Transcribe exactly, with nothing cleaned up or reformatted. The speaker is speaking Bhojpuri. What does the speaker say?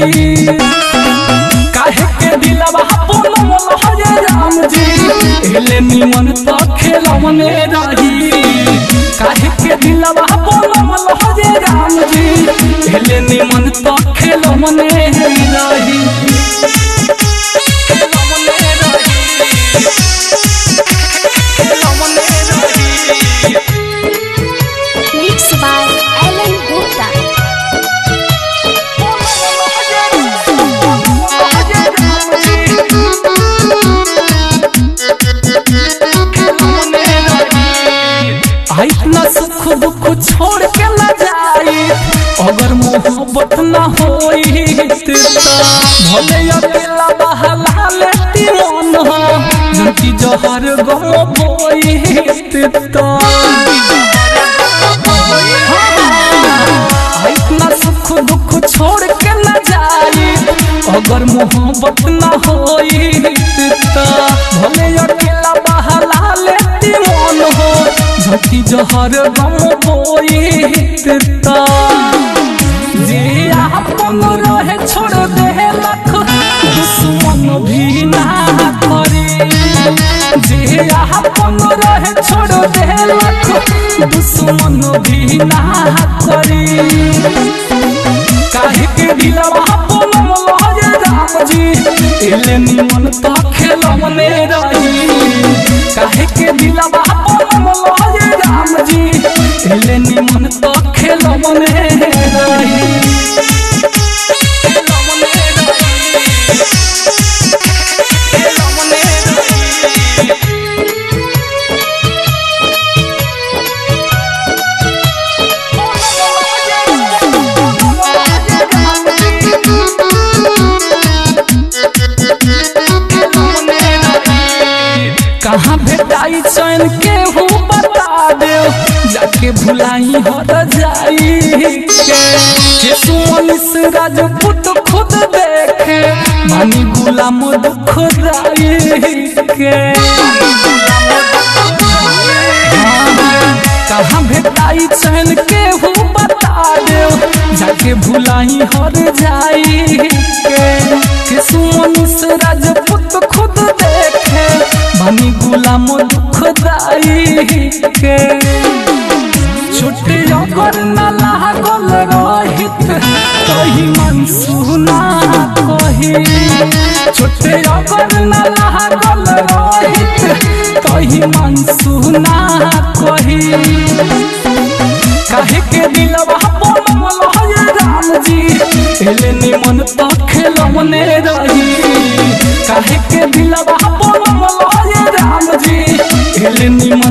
काहे के दिलवा बनल है राम जी एले निमन तो खेलवने रही काहे के दिलवा बनल है राम जी एले निमन तो खेलवने रही Mixed by Alan Gupta. इतना सुख दुख छोड़ के न जाई अगर मोहब्बत न होई भले अकेला बहला लेती मन हो जनकी जहर गम बोई इतना सुख दुख छोड़ के न जाई अगर मोहब्बत न होई भले अकेला बहला लेती मन हो झकी जहर गम बोई जे आपन रहे छोड़ दे लख दुश्मन भी ना करे जे आपन रहे छोड़ दे लख दुश्मन भी ना करे काहे के दिलवा बनल है राम जी एले निमन तो खेलवने रही काहे के दिलवा बनल है राम जी एले निमन तो खेलवने रही कहाँ भेटाई चैन के हो बता दे जाके भुलाई हर जाई के सुमन से राजपूत खुद देखे मानी गुलाम दुख राई के कहाँ भेटाई चैन के हो बता दे जाके भुलाई हर जाई के सुमन से राजपूत खुद देखे मानी गुलाम दुख दाई के छुट्टी अगर न लागल रहित कही मन सुना कही छुट्टी अगर न लागल रहित कही मन सुना कही काहे के दिलवा बनल है राम जी एले निमन तो खेलवने रही काहे के दिलवा बनल है राम जी एले निमन